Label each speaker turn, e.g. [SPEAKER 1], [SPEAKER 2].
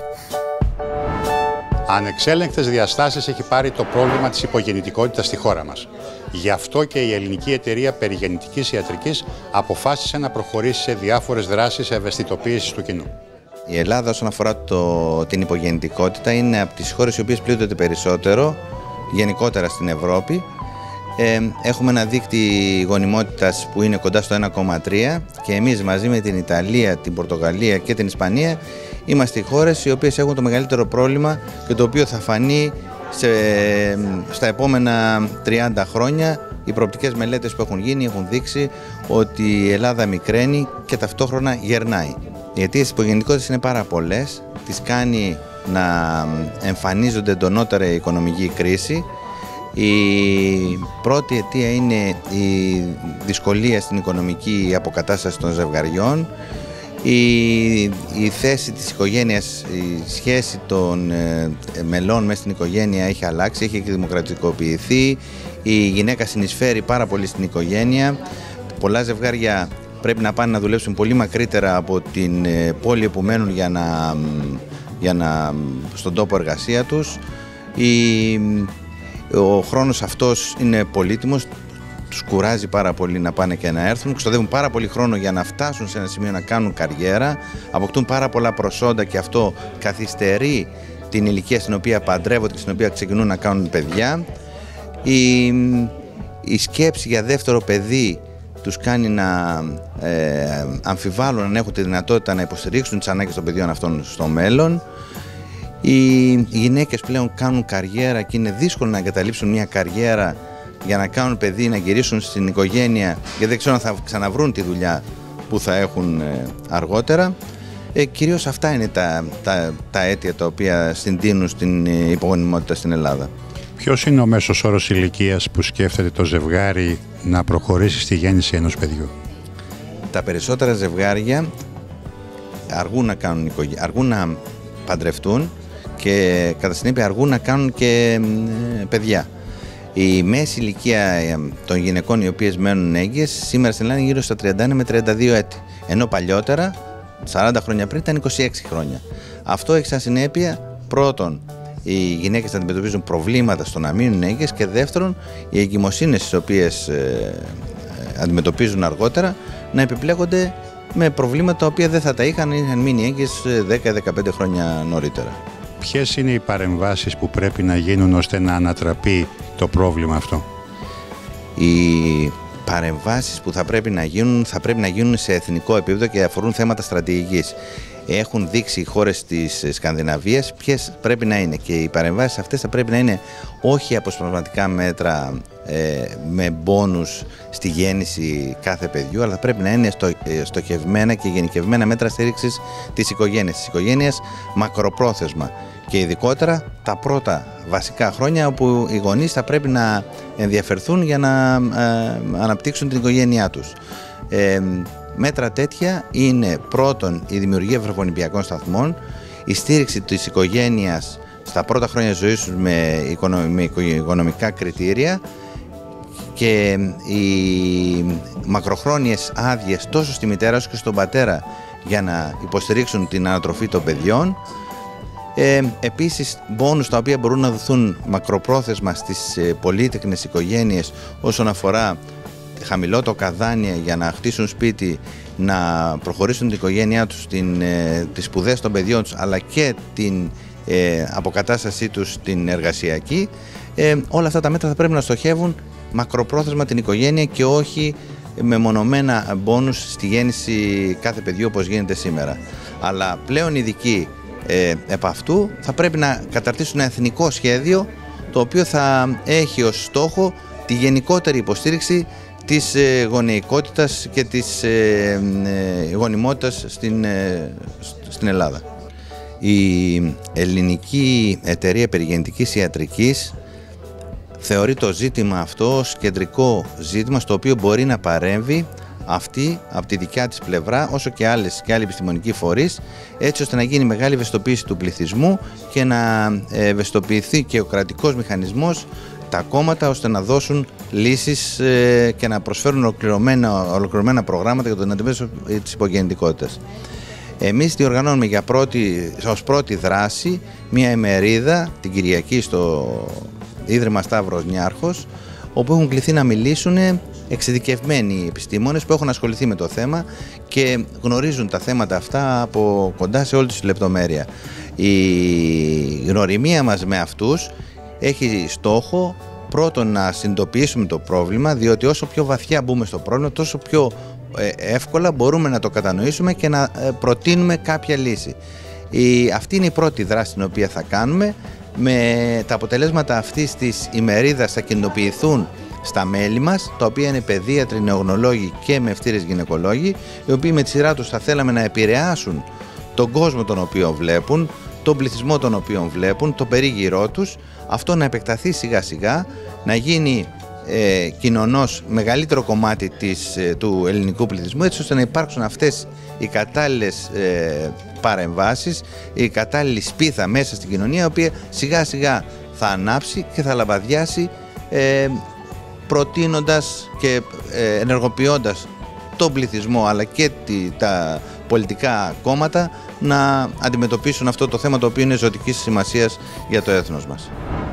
[SPEAKER 1] Ανεξέλεγκτες διαστάσεις έχει πάρει το πρόβλημα της υπογεννητικότητας στη χώρα μας. Γι' αυτό και η Ελληνική Εταιρεία Περιγεννητικής Ιατρικής αποφάσισε να προχωρήσει σε διάφορες δράσεις ευαισθητοποίησης του κοινού.
[SPEAKER 2] Η Ελλάδα, όσον αφορά την υπογεννητικότητα, είναι από τις χώρες οι οποίες πλήττονται περισσότερο γενικότερα στην Ευρώπη. Έχουμε ένα δείκτη γονιμότητας που είναι κοντά στο 1,3 και εμείς μαζί με την Ιταλία, την Πορτογαλία και την Ισπανία είμαστε οι χώρες οι οποίες έχουν το μεγαλύτερο πρόβλημα και το οποίο θα φανεί στα επόμενα 30 χρόνια. Οι προοπτικές μελέτες που έχουν γίνει έχουν δείξει ότι η Ελλάδα μικραίνει και ταυτόχρονα γερνάει. Οι αιτίες υπογεννητικότητας είναι πάρα πολλές, τις κάνει να εμφανίζονται εντονότερα η οικονομική κρίση. Η πρώτη αιτία είναι η δυσκολία στην οικονομική αποκατάσταση των ζευγαριών, η θέση της οικογένειας, η σχέση των μελών μέσα στην οικογένεια έχει αλλάξει, έχει δημοκρατικοποιηθεί, η γυναίκα συνεισφέρει πάρα πολύ στην οικογένεια, πολλά ζευγάρια πρέπει να πάνε να δουλέψουν πολύ μακρύτερα από την πόλη που μένουν στον τόπο εργασία τους. Ο χρόνος αυτός είναι πολύτιμος, τους κουράζει πάρα πολύ να πάνε και να έρθουν, ξοδεύουν πάρα πολύ χρόνο για να φτάσουν σε ένα σημείο να κάνουν καριέρα, αποκτούν πάρα πολλά προσόντα και αυτό καθυστερεί την ηλικία στην οποία παντρεύονται και στην οποία ξεκινούν να κάνουν παιδιά. Η σκέψη για δεύτερο παιδί τους κάνει να αμφιβάλλουν αν έχουν τη δυνατότητα να υποστηρίξουν τις ανάγκες των παιδιών αυτών στο μέλλον. Οι γυναίκες πλέον κάνουν καριέρα και είναι δύσκολο να εγκαταλείψουν μια καριέρα για να κάνουν παιδί, να γυρίσουν στην οικογένεια, γιατί δεν ξέρουν αν θα ξαναβρούν τη δουλειά που θα έχουν αργότερα. Κυρίως αυτά είναι τα αίτια τα οποία συντείνουν στην υπογονιμότητα στην Ελλάδα.
[SPEAKER 1] Ποιος είναι ο μέσος όρος ηλικίας που σκέφτεται το ζευγάρι να προχωρήσει στη γέννηση ενός παιδιού?
[SPEAKER 2] Τα περισσότερα ζευγάρια αργούν να παντρευτούν και κατά συνέπεια αργούν να κάνουν και παιδιά. Η μέση ηλικία των γυναικών οι οποίες μένουν έγκυες σήμερα στην Ελλάδα είναι γύρω στα 31 με 32 έτη. Ενώ παλιότερα, 40 χρόνια πριν, ήταν 26 χρόνια. Αυτό έχει σαν συνέπεια, πρώτον, οι γυναίκες αντιμετωπίζουν προβλήματα στο να μείνουν έγκυες και δεύτερον, οι εγκυμοσύνες τις οποίες αντιμετωπίζουν αργότερα να επιπλέκονται με προβλήματα τα οποία δεν θα τα είχαν μείνει έγκυες 10-15 χρόνια νωρίτερα.
[SPEAKER 1] Ποιες είναι οι παρεμβάσεις που πρέπει να γίνουν ώστε να ανατραπεί το πρόβλημα αυτό?
[SPEAKER 2] Οι παρεμβάσεις που θα πρέπει να γίνουν σε εθνικό επίπεδο και αφορούν θέματα στρατηγικής. Έχουν δείξει οι χώρες της Σκανδιναβίας ποιες πρέπει να είναι και οι παρεμβάσεις αυτές θα πρέπει να είναι όχι αποσπασματικά μέτρα με μπόνους στη γέννηση κάθε παιδιού, αλλά θα πρέπει να είναι στοχευμένα και γενικευμένα μέτρα στήριξης της οικογένειας μακροπρόθεσμα και ειδικότερα τα πρώτα βασικά χρόνια όπου οι γονείς θα πρέπει να ενδιαφερθούν για να αναπτύξουν την οικογένειά τους. Μέτρα τέτοια είναι πρώτον η δημιουργία βρεφονιπιακών σταθμών, η στήριξη της οικογένειας στα πρώτα χρόνια ζωής τους με οικονομικά κριτήρια και οι μακροχρόνιες άδειες τόσο στη μητέρα όσο και στον πατέρα για να υποστηρίξουν την ανατροφή των παιδιών. Επίσης μπόνους τα οποία μπορούν να δοθούν μακροπρόθεσμα στις πολύτεκνες οικογένειες όσον αφορά χαμηλότοκα δάνεια για να χτίσουν σπίτι, να προχωρήσουν την οικογένειά τους, τις σπουδές των παιδιών τους αλλά και την αποκατάστασή τους στην εργασιακή. Όλα αυτά τα μέτρα θα πρέπει να στοχεύουν μακροπρόθεσμα την οικογένεια και όχι μεμονωμένα μπόνους στη γέννηση κάθε παιδιού όπως γίνεται σήμερα. Αλλά πλέον ειδικοί επ' αυτού θα πρέπει να καταρτήσουν ένα εθνικό σχέδιο το οποίο θα έχει ως στόχο τη γενικότερη υποστήριξη της γονεϊκότητας και της γονιμότητας στην Ελλάδα. Η Ελληνική Εταιρεία Περιγεννητικής Ιατρικής θεωρεί το ζήτημα αυτό ως κεντρικό ζήτημα στο οποίο μπορεί να παρέμβει αυτή από τη δικιά της πλευρά όσο και άλλοι επιστημονικοί φορείς, έτσι ώστε να γίνει μεγάλη ευαισθητοποίηση του πληθυσμού και να ευαισθητοποιηθεί και ο κρατικός μηχανισμός, τα κόμματα, ώστε να δώσουν λύσεις και να προσφέρουν ολοκληρωμένα προγράμματα για την αντιμετώπιση της υπογεννητικότητας. Εμείς διοργανώνουμε ως πρώτη δράση μια ημερίδα την Κυριακή στο Ίδρυμα Σταύρος Νιάρχος, όπου έχουν κληθεί να μιλήσουν εξειδικευμένοι επιστήμονες που έχουν ασχοληθεί με το θέμα και γνωρίζουν τα θέματα αυτά από κοντά σε όλη τις λεπτομέρεια. Η γνωριμία μας με αυτούς έχει στόχο πρώτον να συνειδητοποιήσουμε το πρόβλημα, διότι όσο πιο βαθιά μπούμε στο πρόβλημα, τόσο πιο εύκολα μπορούμε να το κατανοήσουμε και να προτείνουμε κάποια λύση. Αυτή είναι η πρώτη δράση την οποία θα κάνουμε. Με τα αποτελέσματα αυτής της ημερίδας θα κοινοποιηθούν στα μέλη μας, τα οποία είναι παιδίατροι, νεογνωλόγοι και μευτήρες γυναικολόγοι, οι οποίοι με τη σειρά τους θα θέλαμε να επηρεάσουν τον κόσμο τον οποίο βλέπουν, τον πληθυσμό τον οποίο βλέπουν, το περίγυρό τους, αυτό να επεκταθεί σιγά σιγά, να γίνει κοινωνός μεγαλύτερο κομμάτι του ελληνικού πληθυσμού, έτσι ώστε να υπάρξουν αυτές οι κατάλληλες παρεμβάσεις, η κατάλληλη σπίθα μέσα στην κοινωνία, η οποία σιγά σιγά θα ανάψει και θα λαμπαδιάσει, προτείνοντας και ενεργοποιώντας τον πληθυσμό αλλά και τα πολιτικά κόμματα να αντιμετωπίσουν αυτό το θέμα, το οποίο είναι ζωτικής σημασίας για το έθνος μας.